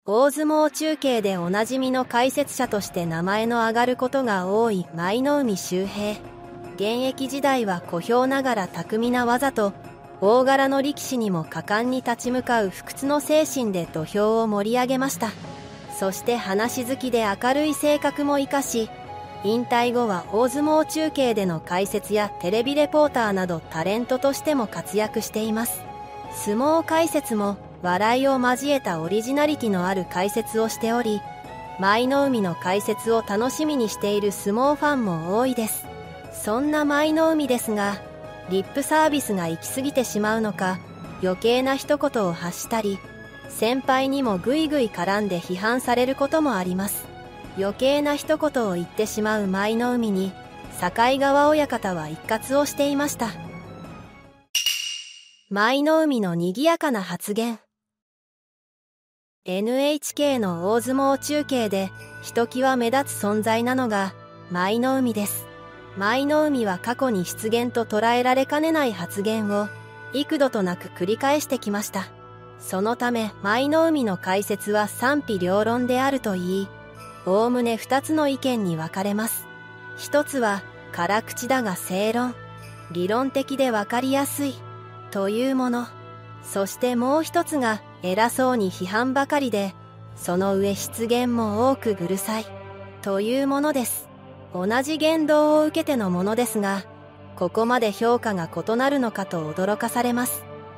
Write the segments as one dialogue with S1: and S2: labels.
S1: 大相撲中継でおなじみの解説者として名前の挙がることが多い舞の海秀平。現役時代は小兵ながら巧みな技と大柄の力士にも果敢に立ち向かう不屈の精神で土俵を盛り上げました。そして話好きで明るい性格も生かし、引退後は大相撲中継での解説やテレビレポーターなどタレントとしても活躍しています。相撲解説も笑いを交えたオリジナリティのある解説をしており、舞の海の解説を楽しみにしている相撲ファンも多いです。そんな舞の海ですが、リップサービスが行き過ぎてしまうのか、余計な一言を発したり、先輩にもぐいぐい絡んで批判されることもあります。余計な一言を言ってしまう舞の海に、境川親方は一喝をしていました。舞の海の賑やかな発言。NHK の大相撲中継でひときわ目立つ存在なのが舞の海です。舞の海は過去に失言と捉えられかねない発言を幾度となく繰り返してきました。そのため舞の海の解説は賛否両論であるといい、おおむね2つの意見に分かれます。一つは辛口だが正論、理論的で分かりやすいというもの。そしてもう一つが偉そうに批判ばかりで、その上失言も多くうるさいというものです。同じ言動を受けてのものですが、ここまで評価が異なるのかと驚かされます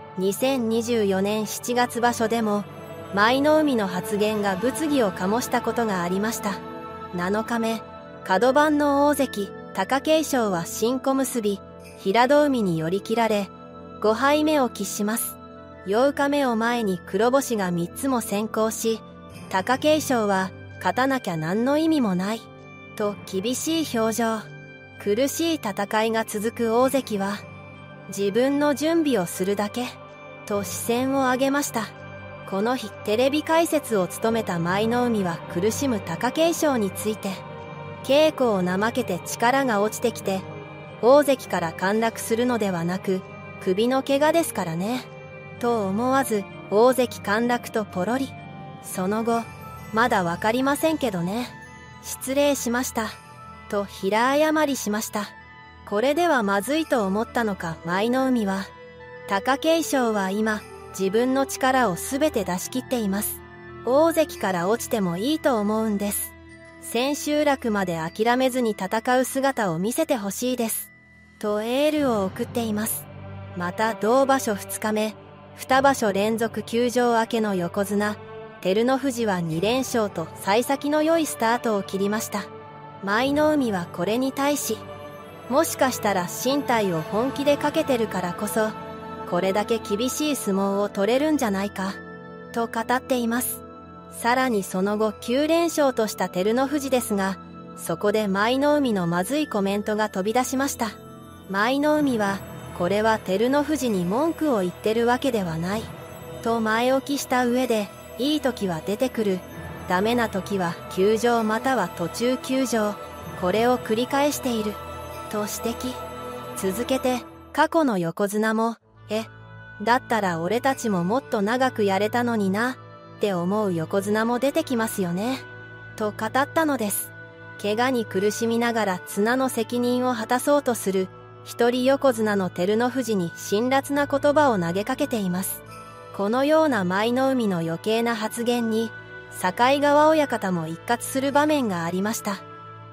S1: 。2024年7月場所でも舞の海の発言が物議を醸したことがありました。7日目、角番の大関貴景勝は新小結平戸海に寄り切られ5敗目を喫します。8日目を前に黒星が3つも先行し、貴景勝は勝たなきゃ何の意味もないと厳しい表情。苦しい戦いが続く大関は自分の準備をするだけと視線を上げました。この日テレビ解説を務めた舞の海は苦しむ貴景勝について、稽古を怠けて力が落ちてきて大関から陥落するのではなく首の怪我ですからねと思わず大関陥落とポロリ。その後、まだわかりませんけどね、失礼しましたと平謝りしました。これではまずいと思ったのか舞の海は、貴景勝は今自分の力を全て出し切っています。大関から落ちてもいいと思うんです。千秋楽まで諦めずに戦う姿を見せてほしいですとエールを送っています。また同場所2日目、2場所連続休場明けの横綱照ノ富士は2連勝と幸先の良いスタートを切りました。舞の海はこれに対し、もしかしたら身体を本気でかけてるからこそこれだけ厳しい相撲を取れるんじゃないかと語っています。さらにその後9連勝とした照ノ富士ですが、そこで舞の海のまずいコメントが飛び出しました。舞の海はこれは照ノ富士に文句を言ってるわけではないと前置きした上で、いい時は出てくる、ダメな時は休場または途中休場、これを繰り返していると指摘。続けて過去の横綱もだったら俺たちももっと長くやれたのになって思う横綱も出てきますよねと語ったのです。怪我に苦しみながら綱の責任を果たそうとする一人横綱の照ノ富士に辛辣な言葉を投げかけています。このような舞の海の余計な発言に境川親方も一喝する場面がありました。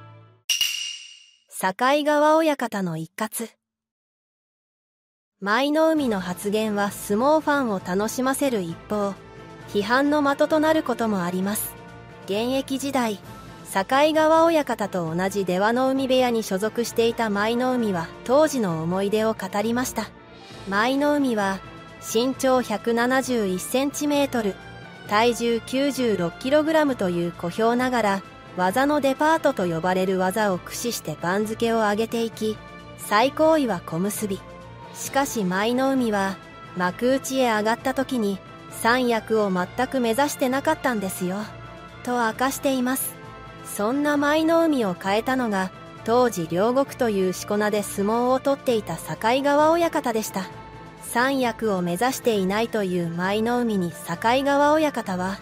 S1: 境川親方の一喝。舞の海の発言は相撲ファンを楽しませる一方、批判の的となることもあります。現役時代、境川親方と同じ出羽の海部屋に所属していた舞の海は当時の思い出を語りました。舞の海は身長171センチメートル、体重96キログラムという小兵ながら、技のデパートと呼ばれる技を駆使して番付を上げていき、最高位は小結。しかし舞の海は幕内へ上がった時に三役を全く目指してなかったんですよと明かしています。そんな舞の海を変えたのが当時両国というしこ名で相撲を取っていた境川親方でした。三役を目指していないという舞の海に境川親方は、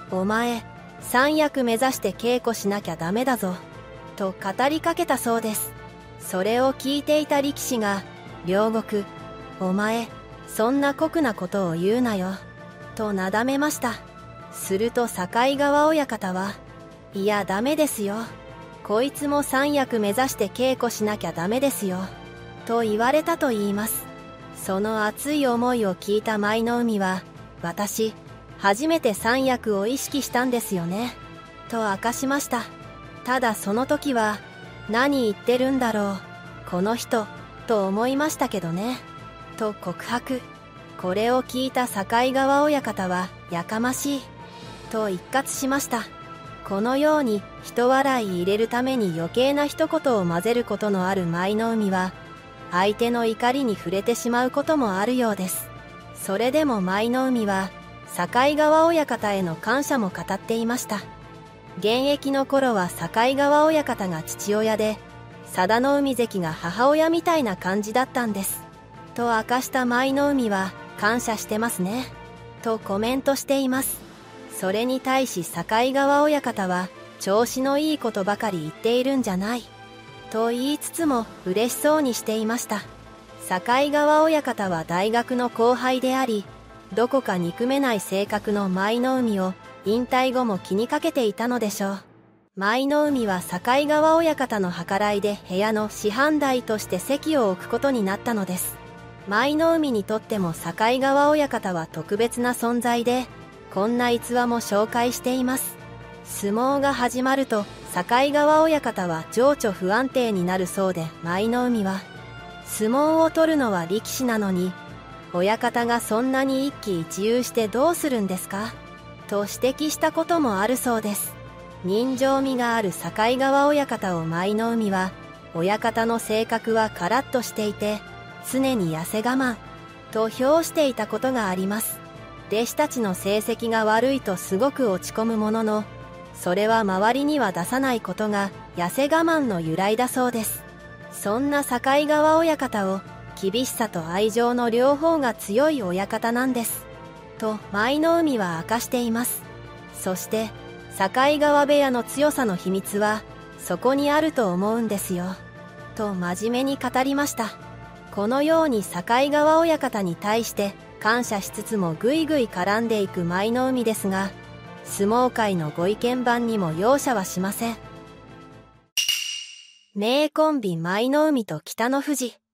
S1: お前、三役目指して稽古しなきゃダメだぞ、と語りかけたそうです。それを聞いていた力士が、両国、お前、そんな酷なことを言うなよ、となだめました。すると境川親方は、いやダメですよ。こいつも三役目指して稽古しなきゃダメですよ、と言われたと言います。その熱い思いを聞いた舞の海は、私、初めて三役を意識したんですよね、と明かしました。ただその時は、何言ってるんだろう、この人、と思いましたけどね、と告白。これを聞いた境川親方は、やかましい、と一喝しました。このように人笑い入れるために余計な一言を混ぜることのある舞の海は、相手の怒りに触れてしまうこともあるようです。それでも舞の海は、境川親方への感謝も語っていました。現役の頃は境川親方が父親で、佐田の海関が母親みたいな感じだったんです。と明かした舞の海は、感謝してますね、とコメントしています。それに対し境川親方は、調子のいいことばかり言っているんじゃない、と言いつつも嬉しそうにしていました。境川親方は大学の後輩であり、どこか憎めない性格の舞の海を引退後も気にかけていたのでしょう。舞の海は境川親方の計らいで部屋の師範代として席を置くことになったのです。舞の海にとっても境川親方は特別な存在で、こんな逸話も紹介しています。相撲が始まると境川親方は情緒不安定になるそうで、舞の海は、相撲を取るのは力士なのに、親方がそんなに一喜一憂してどうするんですか、と指摘したこともあるそうです。人情味がある境川親方を舞の海は、親方の性格はカラッとしていて、常に痩せ我慢、と評していたことがあります。弟子たちの成績が悪いとすごく落ち込むものの、それは周りには出さないことが痩せ我慢の由来だそうです。そんな境川親方を、厳しさと愛情の両方が強い親方なんです、と舞の海は明かしています。そして境川部屋の強さの秘密はそこにあると思うんですよ、と真面目に語りました。このように境川親方に対して感謝しつつもぐいぐい絡んでいく舞の海ですが、相撲界のご意見番にも容赦はしません。名コンビ舞の海と北の富士。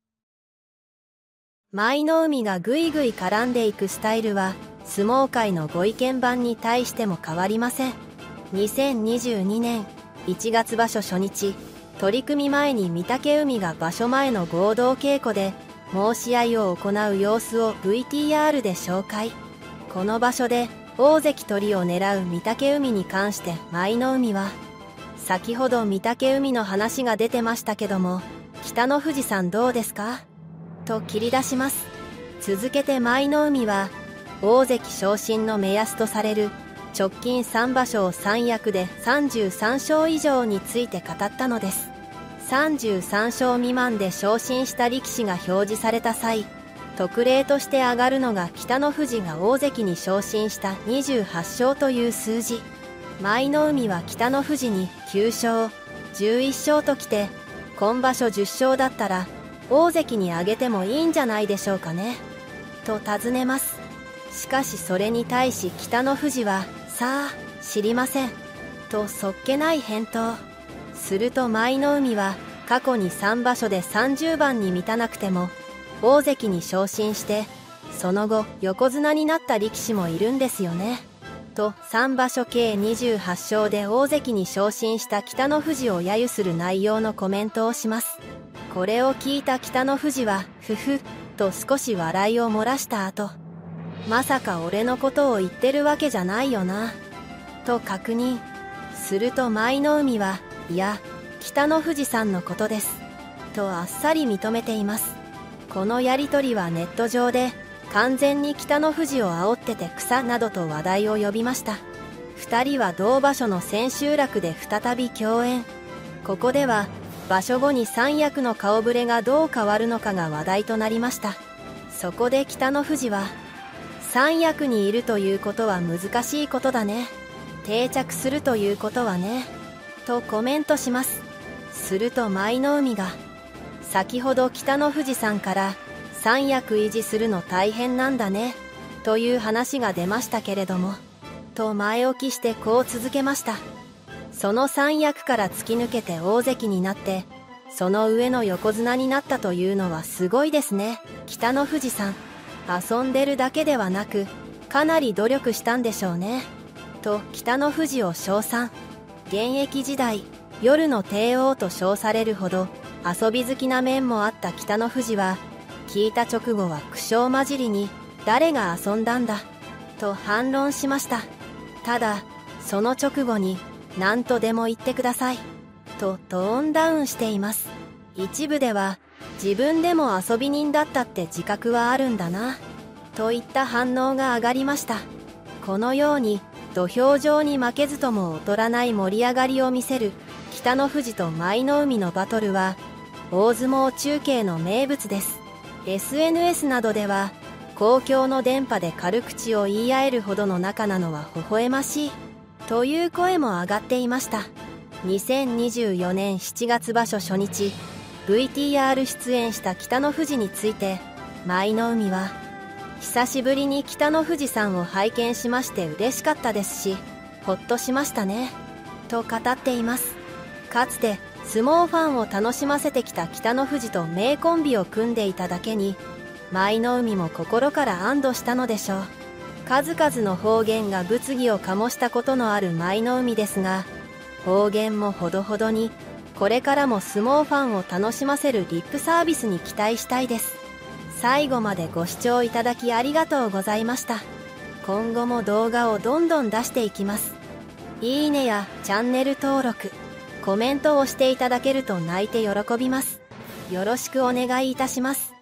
S1: 舞の海がぐいぐい絡んでいくスタイルは相撲界のご意見番に対しても変わりません。2022年1月場所初日、取組前に御嶽海が場所前の合同稽古で申し合いを行う様子を VTR で紹介。この場所で大関取りを狙う御嶽海に関して舞の海は、先ほど御嶽海の話が出てましたけども、北の富士さんどうですか、と切り出します。続けて舞の海は、大関昇進の目安とされる直近3場所を三役で33勝以上について語ったのです。33勝未満で昇進した力士が表示された際、特例として上がるのが北の富士が大関に昇進した28勝という数字。舞の海は北の富士に9勝11勝ときて、今場所10勝だったら大関に上げてもいいんじゃないでしょうかね、と尋ねます。しかしそれに対し北の富士は、さあ知りません、とそっけない返答。すると舞の海は、過去に3場所で30番に満たなくても大関に昇進して、その後横綱になった力士もいるんですよね、と3場所計28勝で大関に昇進した北の富士を揶揄する内容のコメントをします。これを聞いた北の富士は、ふふ、と少し笑いを漏らした後、まさか俺のことを言ってるわけじゃないよな、と確認。すると舞の海は、いや、北の富士さんのことです、とあっさり認めています。このやりとりはネット上で、完全に北の富士を煽ってて草などと話題を呼びました。2人は同場所の千秋楽で再び共演。ここでは、場所後に三役の顔ぶれがどう変わるのかが話題となりました。そこで北の富士は、三役にいるということは難しいことだね、 定着するということはね、とコメントします。すると舞の海が、先ほど北の富士さんから三役維持するの大変なんだね、という話が出ましたけれども、と前置きしてこう続けました。その三役から突き抜けて大関になって、その上の横綱になったというのはすごいですね。北の富士さん、遊んでるだけではなく、かなり努力したんでしょうね。と北の富士を称賛。現役時代、夜の帝王と称されるほど遊び好きな面もあった北の富士は、聞いた直後は苦笑交じりに、誰が遊んだんだ、と反論しました。ただ、その直後に、何とでも言ってください、とトーンダウンしています。一部では、自分でも遊び人だったって自覚はあるんだな、といった反応が上がりました。このように、土俵上に負けずとも劣らない盛り上がりを見せる北の富士と舞の海のバトルは、大相撲中継の名物です。SNS などでは、公共の電波で軽口を言い合えるほどの仲なのは微笑ましい、という声も上がっていました。2024年7月場所初日、VTR 出演した北の富士について、舞の海は、久しぶりに北の富士さんを拝見しまして嬉しかったですし、ほっとしましたね、と語っています。かつて相撲ファンを楽しませてきた北の富士と名コンビを組んでいただけに、舞の海も心から安堵したのでしょう。数々の方言が物議を醸したことのある舞の海ですが、方言もほどほどに、これからも相撲ファンを楽しませるリップサービスに期待したいです。最後までご視聴いただきありがとうございました。今後も動画をどんどん出していきます。いいねやチャンネル登録、コメントをしていただけると泣いて喜びます。よろしくお願いいたします。